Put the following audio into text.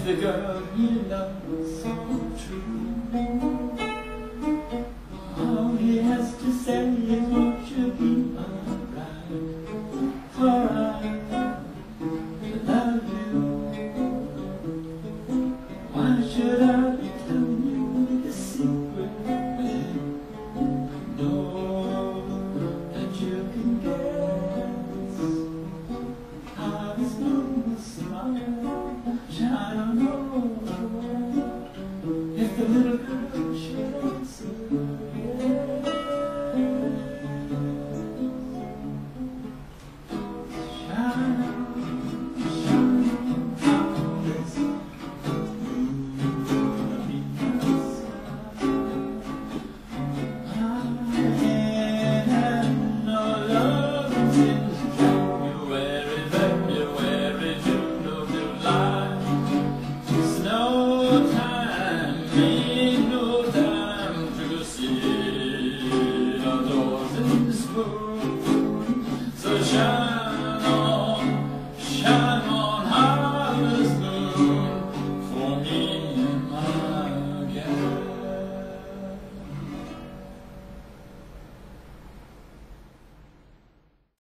the girl you love so true. All he has to say is, won't you be alright? For I love you. Why should I be telling you the secret when I know that you can guess how this moon will smile, shine on over